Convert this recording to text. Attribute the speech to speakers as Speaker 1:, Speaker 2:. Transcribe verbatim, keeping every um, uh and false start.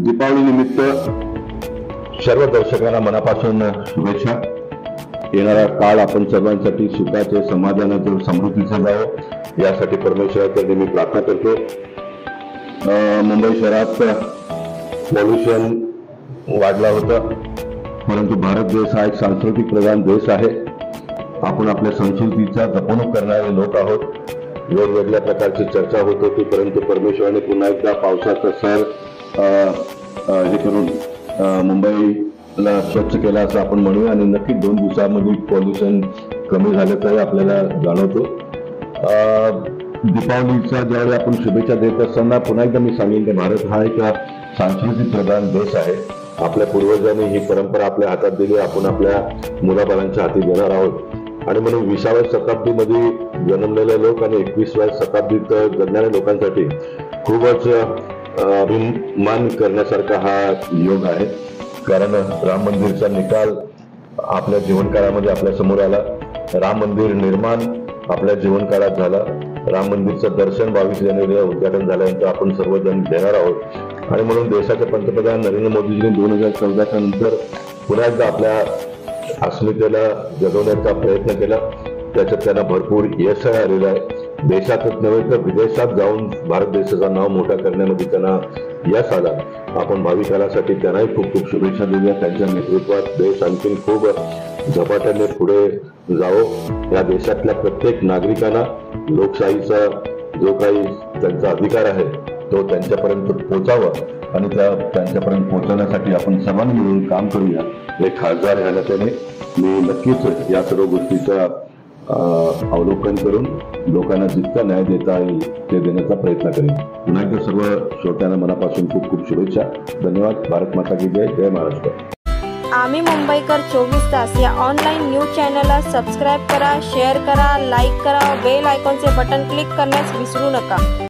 Speaker 1: दीपावली निमित्त सर्व दर्शकांना मनापासून शुभेच्छा। येणारा काळ आपण सर्वांसाठी सुखाचे, समाधानाचे, समृद्धीचे जावो यासाठी परमेश्वराकडे मी प्रार्थना करतो। मुंबई शहरात पॉल्युशन वाढला होता, परंतु भारत देश हा एक सांस्कृतिक प्रधान देश आहे। आपण आपल्या संस्कृतीचा जपणूक करणारे लोक आहोत। वेगवेगळ्या प्रकारची चर्चा होत होती, परंतु परमेश्वराने पुन्हा एकदा पावसाचा सर हे करून मुंबईला स्वच्छ केला असं आपण म्हणूया आणि नक्की दोन दिवसांमध्ये पॉल्युशन कमी झाल्याचंही आपल्याला जाणवतो। दीपावलीचा ज्यावेळी आपण शुभेच्छा देत असताना पुन्हा एकदा मी सांगेन की भारत हा एक सांस्कृतिक प्रधान देश आहे। आपल्या पूर्वजांनी ही परंपरा आपल्या हातात दिली, आपण आपल्या मुलाबाळांच्या हाती देणार आहोत। आणि म्हणून विसाव्या शताब्दीमध्ये जन्मलेले लोक आणि एकविसाव्या शताब्दीत जगणाऱ्या लोकांसाठी खूपच अभिमान करण्यासारखा हा योग आहे। कारण राम मंदिरचा निकाल आपल्या जीवनकाळामध्ये आपल्या समोर आला, राम मंदिर निर्माण आपल्या जीवनकाळात झाला, राम मंदिरचं दर्शन बावीस जानेवारीला उद्घाटन झाल्यानंतर आपण सर्वजण घेणार आहोत। आणि म्हणून देशाचे पंतप्रधान नरेंद्र मोदीजींनी दोन हजार चौदाच्या नंतर पुन्हा एकदा आपल्या अस्मितेला जगवण्याचा प्रयत्न केला, त्याच्यात त्यांना भरपूर यश आलेलं आहे। देशातच नव्हे तर विदेशात जाऊन भारत देशाचं नाव मोठा करण्यामध्ये त्यांना यश आला। आपण भावी काळासाठी त्यांनाही खूप खूप शुभेच्छा देऊया। त्यांच्या नेतृत्वात देश आणखी खूप झपाट्याने पुढे जावो। या देशातल्या प्रत्येक नागरिकांना लोकशाहीचा जो काही त्यांचा अधिकार आहे तो त्यांच्यापर्यंत पोहोचावा आणि त्या त्यांच्यापर्यंत पोहोचवण्यासाठी आपण सर्वांनी मिळून काम करूया। एक खासदार ह्या नात्याने मी नक्कीच या सर्व गोष्टीचा अवलोकन करून लोकांना जितका न्याय देता येईल ते देण्याचा प्रयत्न करेन। पुन्हा एकदा सर्व श्रोत्यांना मनापासून खूप खूप शुभेच्छा। धन्यवाद। भारत माता की जय। जय महाराष्ट्र।
Speaker 2: आम्ही मुंबईकर चोवीस तास या ऑनलाईन न्यूज चॅनलला सबस्क्राईब करा, शेअर करा, लाईक करा, बेल आयकॉनचे बटन क्लिक करण्यास विसरू नका।